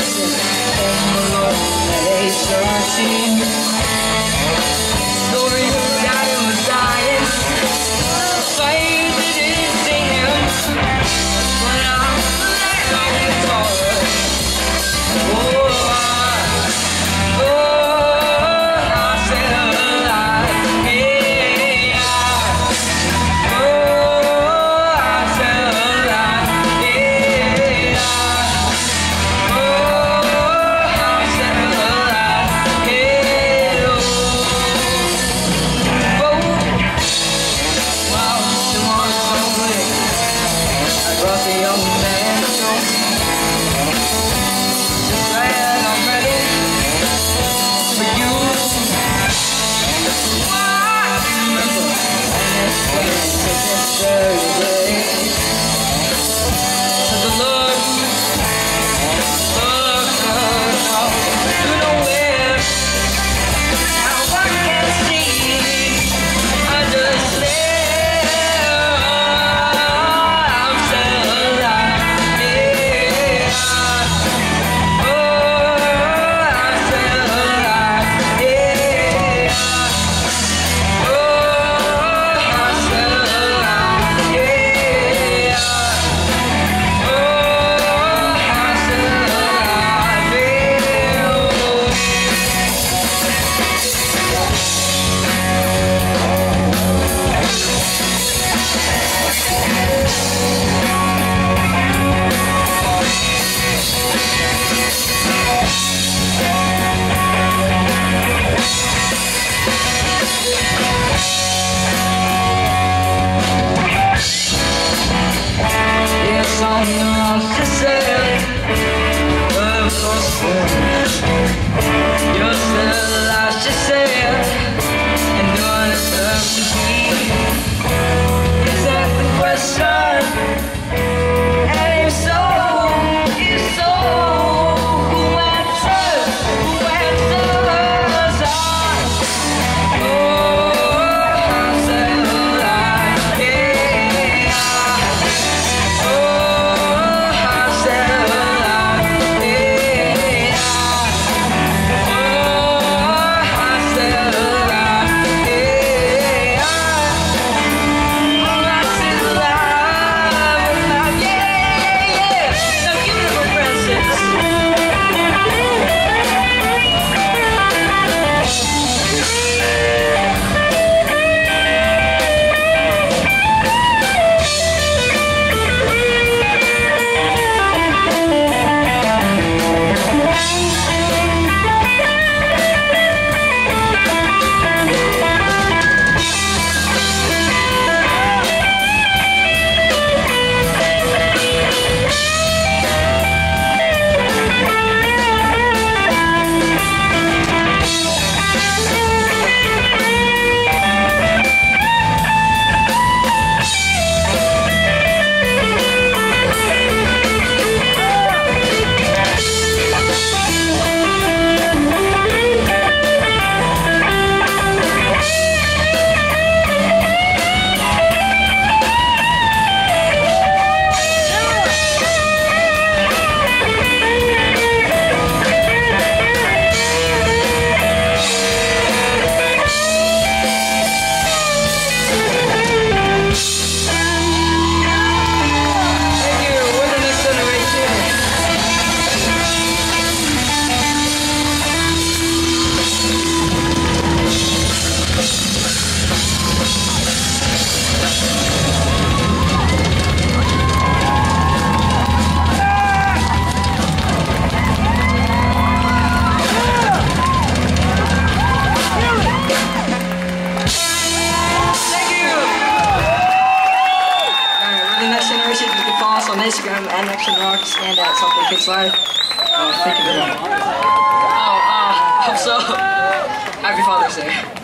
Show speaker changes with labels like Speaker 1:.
Speaker 1: listen, on the Lord, they searching. Story of daddy was dying, faith it is in him. When I'm laying on the floor, I said alive, yeah. I said alive, yeah. I said alive, yeah. Wow, tomorrow's so quick. I brought the young man home. Just glad I'm ready for you. I remember this Thursday. So the Lord, you know where. Now I can see. I just said I'm still alive, yeah. I'm still alive, yeah. I'm still alive, yeah. I'm still alive, yes, on the wrong to say, but of course you're still alive, she said, and doing it up to be. Is that the question? And if so, who answers? Who answers? I'm still alive, yeah. I'm still alive, yeah. I'm still alive, yeah. I'm still alive, yeah. Now give it up, Francis. On Instagram and Action Rocks and at Something Kids Live. Thank you very much. Also, happy Father's Day.